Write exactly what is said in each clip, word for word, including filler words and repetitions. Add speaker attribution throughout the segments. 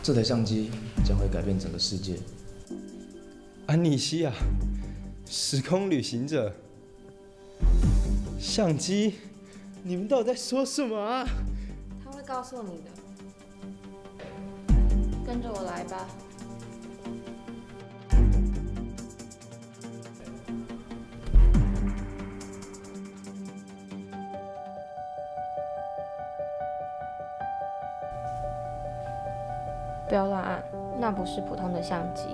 Speaker 1: 这台相机将会改变整个世界。
Speaker 2: 安妮西亚，时空旅行者，相机，你们到底在说什么啊？
Speaker 3: 他会告诉你的，跟着我来吧。不要乱按，那不是普通的相机。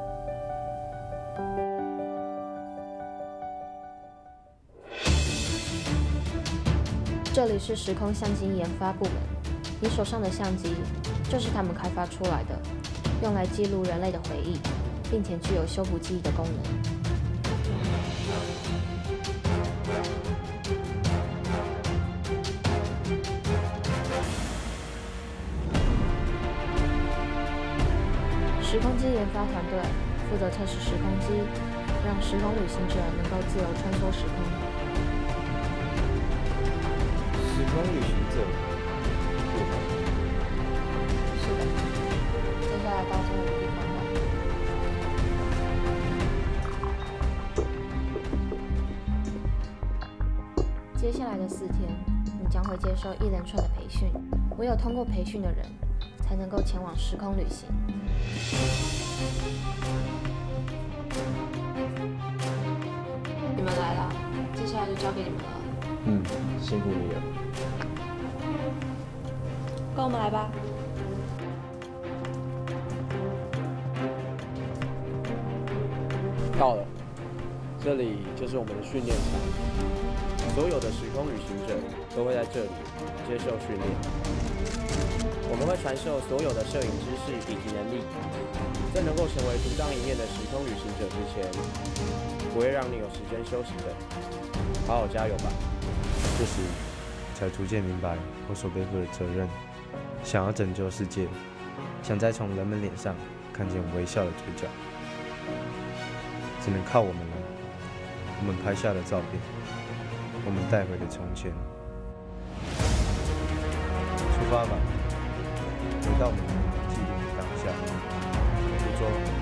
Speaker 3: 这里是时空相机研发部门，你手上的相机就是他们开发出来的，用来记录人类的回忆，并且具有修补记忆的功能。时空机研发团队负责测试时空机，让时空旅行者能够自由穿梭时空。
Speaker 2: 时空旅行者，
Speaker 3: 是的，接下来到最后一个地方了。接下来的四天，你将会接受一连串的培训，唯有通过培训的人，才能够前往时空旅行。你们来了，接下来就交给你们了。
Speaker 2: 嗯，辛苦你了。
Speaker 3: 跟我们来吧。
Speaker 4: 到了，这里就是我们的训练场，所有的时空旅行者都会在这里接受训练。我们会传授所有的摄影知识以及能力，在能够成为独当一面的时空旅行者之前，不会让你有时间休息的。好好加油吧！
Speaker 2: 这时，才逐渐明白我所背负的责任，想要拯救世界，想再从人们脸上看见微笑的嘴角，只能靠我们了。我们拍下的照片，我们带回的从前。出发吧！回到我们记录的当下，捕捉